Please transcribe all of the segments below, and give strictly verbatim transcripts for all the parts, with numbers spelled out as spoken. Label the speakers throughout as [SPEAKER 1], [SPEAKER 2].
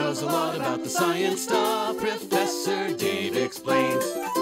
[SPEAKER 1] knows a lot about the science stuff. Professor Dave explains.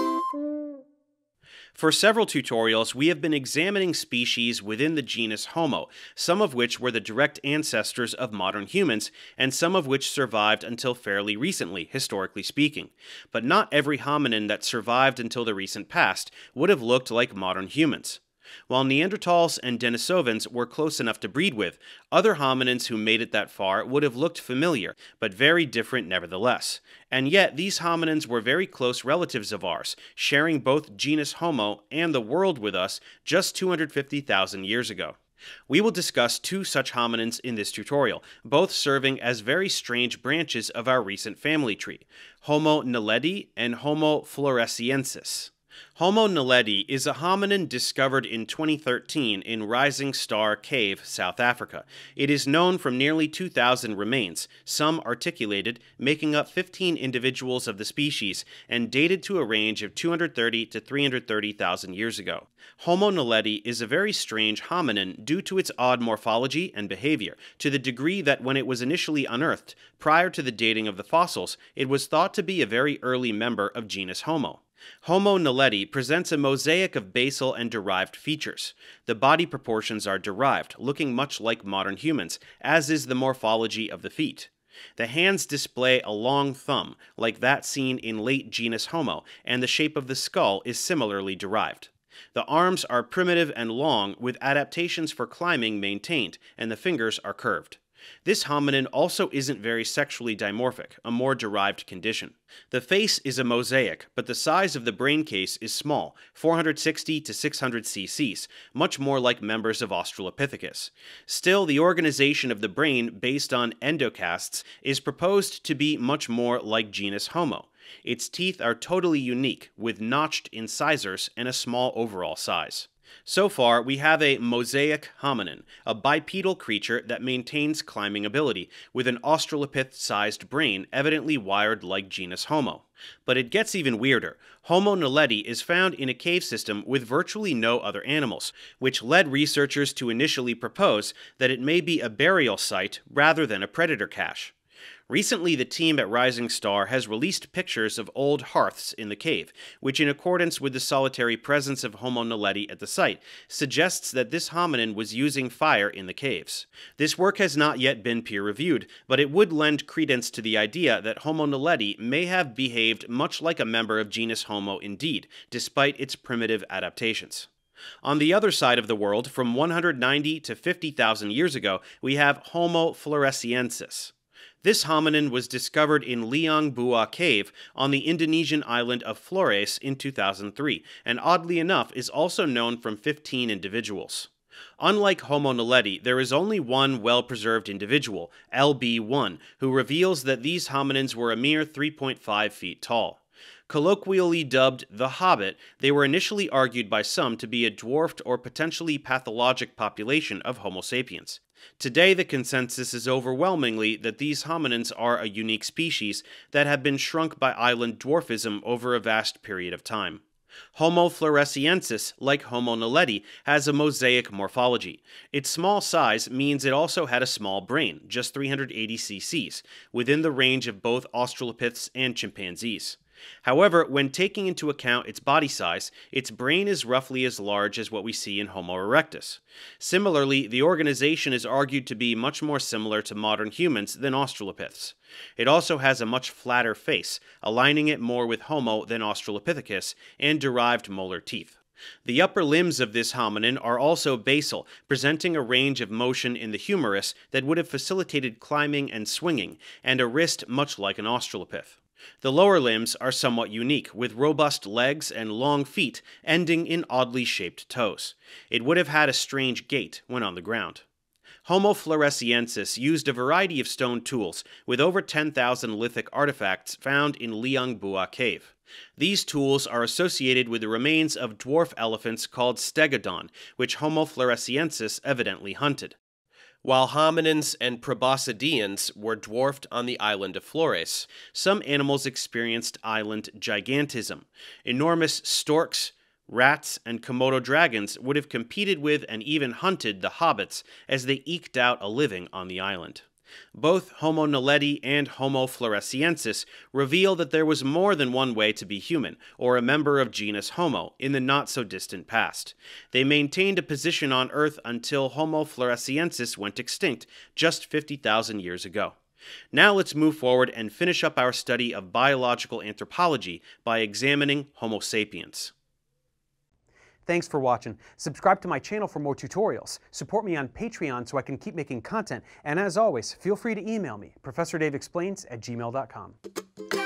[SPEAKER 2] For several tutorials, we have been examining species within the genus Homo, some of which were the direct ancestors of modern humans, and some of which survived until fairly recently, historically speaking. But not every hominin that survived until the recent past would have looked like modern humans. While Neanderthals and Denisovans were close enough to breed with, other hominins who made it that far would have looked familiar, but very different nevertheless. And yet, these hominins were very close relatives of ours, sharing both genus Homo and the world with us just two hundred fifty thousand years ago. We will discuss two such hominins in this tutorial, both serving as very strange branches of our recent family tree, Homo naledi and Homo floresiensis. Homo naledi is a hominin discovered in twenty thirteen in Rising Star Cave, South Africa. It is known from nearly two thousand remains, some articulated, making up fifteen individuals of the species, and dated to a range of two hundred thirty to three hundred thirty thousand years ago. Homo naledi is a very strange hominin due to its odd morphology and behavior, to the degree that when it was initially unearthed, prior to the dating of the fossils, it was thought to be a very early member of genus Homo. Homo naledi presents a mosaic of basal and derived features. The body proportions are derived, looking much like modern humans, as is the morphology of the feet. The hands display a long thumb, like that seen in late genus Homo, and the shape of the skull is similarly derived. The arms are primitive and long, with adaptations for climbing maintained, and the fingers are curved. This hominin also isn't very sexually dimorphic, a more derived condition. The face is a mosaic, but the size of the brain case is small, four hundred sixty to six hundred cc's, much more like members of Australopithecus. Still, the organization of the brain based on endocasts is proposed to be much more like genus Homo. Its teeth are totally unique, with notched incisors and a small overall size. So far, we have a mosaic hominin, a bipedal creature that maintains climbing ability, with an Australopith-sized brain evidently wired like genus Homo. But it gets even weirder. Homo naledi is found in a cave system with virtually no other animals, which led researchers to initially propose that it may be a burial site rather than a predator cache. Recently, the team at Rising Star has released pictures of old hearths in the cave, which, in accordance with the solitary presence of Homo naledi at the site, suggests that this hominin was using fire in the caves. This work has not yet been peer-reviewed, but it would lend credence to the idea that Homo naledi may have behaved much like a member of genus Homo indeed, despite its primitive adaptations. On the other side of the world, from one hundred ninety to fifty thousand years ago, we have Homo floresiensis. This hominin was discovered in Liang Bua Cave on the Indonesian island of Flores in two thousand three, and oddly enough is also known from fifteen individuals. Unlike Homo naledi, there is only one well-preserved individual, L B one, who reveals that these hominins were a mere three point five feet tall. Colloquially dubbed the Hobbit, they were initially argued by some to be a dwarfed or potentially pathologic population of Homo sapiens. Today, the consensus is overwhelmingly that these hominins are a unique species that have been shrunk by island dwarfism over a vast period of time. Homo floresiensis, like Homo naledi, has a mosaic morphology. Its small size means it also had a small brain, just three hundred eighty cc's, within the range of both Australopiths and chimpanzees. However, when taking into account its body size, its brain is roughly as large as what we see in Homo erectus. Similarly, the organization is argued to be much more similar to modern humans than Australopiths. It also has a much flatter face, aligning it more with Homo than Australopithecus, and derived molar teeth. The upper limbs of this hominin are also basal, presenting a range of motion in the humerus that would have facilitated climbing and swinging, and a wrist much like an Australopith. The lower limbs are somewhat unique, with robust legs and long feet ending in oddly shaped toes. It would have had a strange gait when on the ground. Homo floresiensis used a variety of stone tools, with over ten thousand lithic artifacts found in Liang Bua Cave. These tools are associated with the remains of dwarf elephants called stegodon, which Homo floresiensis evidently hunted. While hominins and proboscideans were dwarfed on the island of Flores, some animals experienced island gigantism. Enormous storks, rats, and Komodo dragons would have competed with and even hunted the hobbits as they eked out a living on the island. Both Homo naledi and Homo floresiensis reveal that there was more than one way to be human, or a member of genus Homo, in the not-so-distant past. They maintained a position on Earth until Homo floresiensis went extinct just fifty thousand years ago. Now let's move forward and finish up our study of biological anthropology by examining Homo sapiens.
[SPEAKER 3] Thanks for watching. Subscribe to my channel for more tutorials. Support me on Patreon so I can keep making content. And as always, feel free to email me, professor dave explains at gmail dot com.